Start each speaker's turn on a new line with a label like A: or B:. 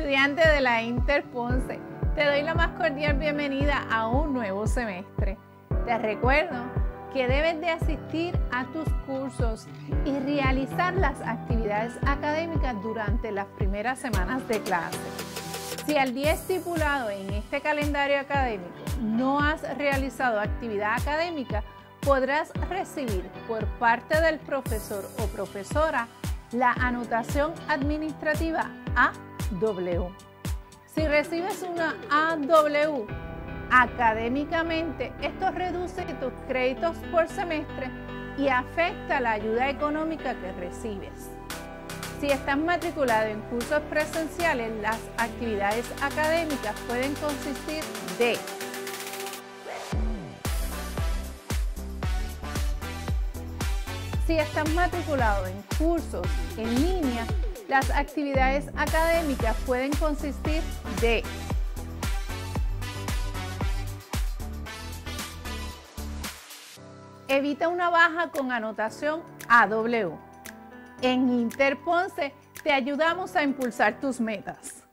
A: estudiante de la Inter Ponce, te doy la más cordial bienvenida a un nuevo semestre. Te recuerdo que debes de asistir a tus cursos y realizar las actividades académicas durante las primeras semanas de clase. Si al día estipulado en este calendario académico no has realizado actividad académica, podrás recibir por parte del profesor o profesora la anotación administrativa AW. Si recibes una AW, académicamente esto reduce tus créditos por semestre y afecta la ayuda económica que recibes. Si estás matriculado en cursos presenciales, las actividades académicas pueden consistir de Si estás matriculado en cursos en línea, las actividades académicas pueden consistir de evita una baja con anotación AW. En Inter Ponce te ayudamos a impulsar tus metas.